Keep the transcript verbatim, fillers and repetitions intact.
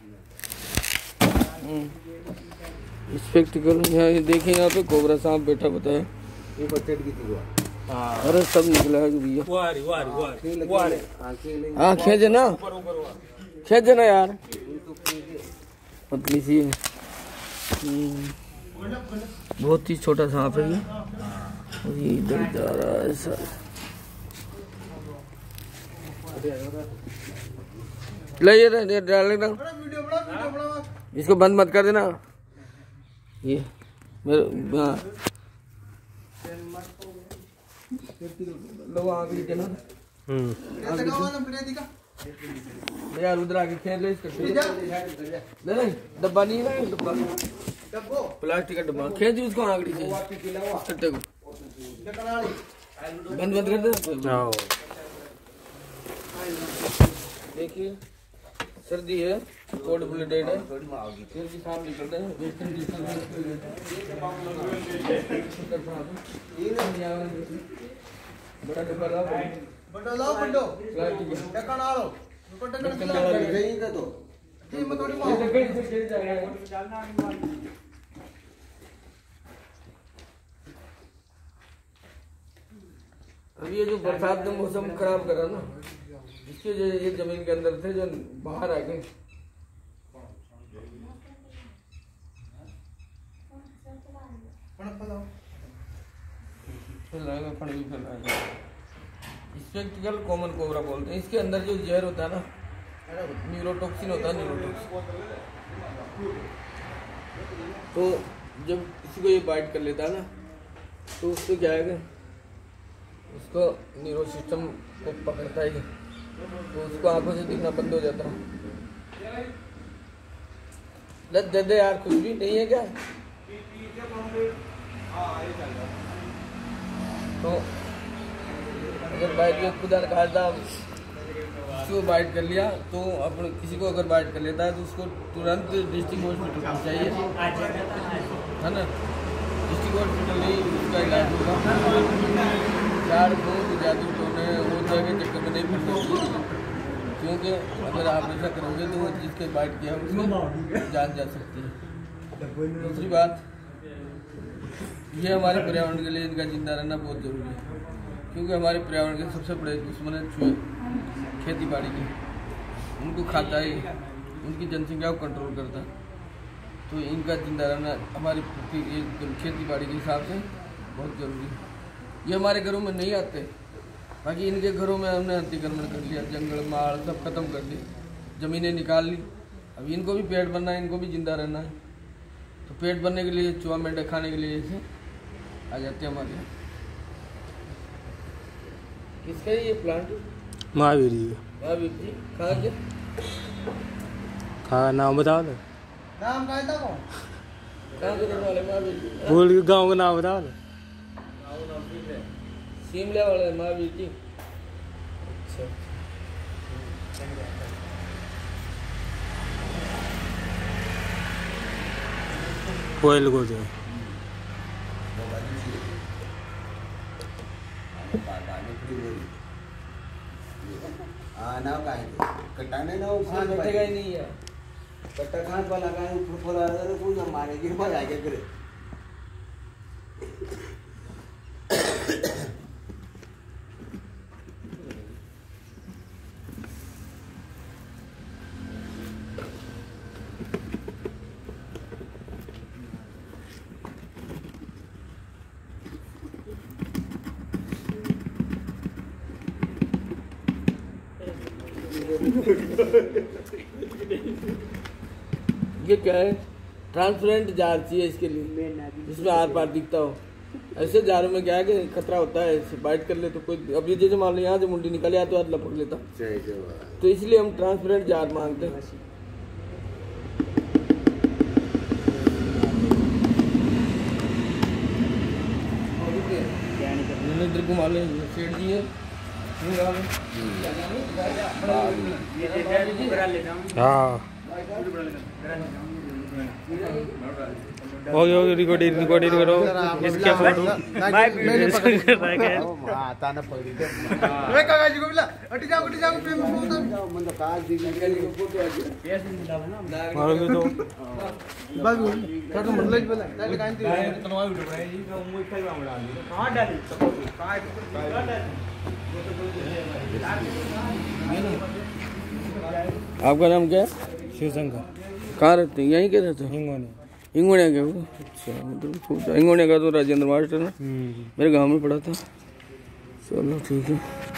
Spectacled यहाँ देखें, यहाँ पे कोबरा सांप बैठा बताया। ये बच्चे की थी वो। हाँ। अरे सब निकला है भैया। वारी वारी वारी वारी। हाँ खींच ना, खींच ना यार, पतली सी है। बहुत ही छोटा सांप है ये, ये इधर जा रहा है सर। ले ये डाल देना, इसको बंद मत कर देना। ये मेरे हाँ लो आगे देना। हम्म यार उधर आके खेल ले इसका। ले ले डब्बा नहीं है ना, डब्बा प्लास्टिक का डब्बा, खेल दी उसको आंगड़ी से कट्टे को बंद बंद कर दे। देखिए सर्दी है, कोल्ड ब्लडेड है, फिर भी सांप निकल रहे हैं। बड़ा डब्बा लाओ, बड़ा लाओ बंडो प्लास्टिक का ढक्कन आ लो, ढक्कन ढक्कन ढक्कन लगा गई का तो ये मत थोड़ी मार। अब ये जो बरसात में मौसम खराब करा ना, इसके जो ये जमीन के अंदर थे जो बाहर आ गए। स्पेक्टिकल कॉमन कोबरा बोलते हैं। इसके अंदर जो जहर होता है ना, न्यूरोटॉक्सिन होता है, न्यूरोटॉक्सिन। तो जब किसी को ये बाइट कर लेता है ना, तो उसको क्या है, उसको न्यूरो सिस्टम को पकड़ता है, तो उसको आंखों से दिखना बंद हो जाता है। लत दे दे यार, कुछ भी नहीं है क्या? तो अगर बाइट में खुदा खासा किसी को बाइट कर लिया, तो अपने किसी को अगर बाइट कर लेता है तो उसको तुरंत डिस्ट्रिक्ट हॉस्पिटल पहुँचाइए, है ना। डिस्ट्रिक्ट हॉस्पिटल नहीं उसका इलाज होगा। झाड़ फूँक जादू टोने वो जगह चक्कर में नहीं पड़ते, क्योंकि अगर आप ऐसा करोगे तो जिसके बाइट किया उसकी जान जा सकती है। दूसरी बात, ये हमारे पर्यावरण के लिए इनका जिंदा रहना बहुत ज़रूरी है, क्योंकि हमारे पर्यावरण के सबसे बड़े दुश्मन है चूहे, खेती बाड़ी के। उनको खाता है, उनकी जनसंख्या को कंट्रोल करता है। तो इनका जिंदा रहना हमारी खेती बाड़ी के हिसाब से बहुत ज़रूरी है। ये हमारे घरों में नहीं आते, बाकी इनके घरों में हमने अतिक्रमण कर लिया, जंगल माल सब खत्म कर दिए, ज़मीनें निकाल ली। अब इनको भी पेट भरना है, इनको भी जिंदा रहना है, तो पेट भरने के लिए चूहा मेंढक खाने के लिए ऐसे आ जाते हैं हमारे यहाँ। किसका है ये प्लांट? महावीर जी। महावीर जी कहाँ के? कहाँ नाम बताओ ना। नाम कहाँ था कौन? कहाँ के रहने वाले महावीर जी? बोल के गाँव का नाम बताओ ना। शिमला वाले महावीर जी। अच्छा कोयल को जो हाँ ना का है कटाने ना उसमें बैठेगा ही नहीं यार। कट्टा खान वाला का है ऊपर फुला रहा है, कौन मारे गिर पड़ जाएगा करे। ये क्या है? ट्रांसपेरेंट जार चाहिए इसके लिए, जिसमें आर पार दिखता हो। ऐसे जारों में क्या है कि खतरा होता है, बाइट कर ले तो कोई, अब ये जैसे मान लो यहाँ से मुंडी निकल या तो हाथ लपक लेता, तो इसलिए हम ट्रांसपेरेंट जार मांगते हैं। इधर घुमा ले, सेठ जी है। हाँ होगी होगी रिकॉर्डिंग रिकॉर्डिंग करो इसके फोटो आता ना पकड़ी दे वे काका जी को बोला हट जाओ हट जाओ प्रेम बोलता मतलब काज दी निकल के फोटो आ गया कैसे निकाल ना मारो भी तो बस काका मतलब बोला डाल काई थी तनवा वीडियो बनाई जी तो मुई कई बार डाल दी कहां डाली काय आपका नाम क्या है? शिवशंकर। कहाँ रहते हैं? यहीं के रहते हैं? हिंगोनी। हिंगोनिया के हो? अच्छा, मतलब हिंगोनिया का तो राजेंद्र मास्टर ना मेरे गांव में पढ़ा था। चलो ठीक है।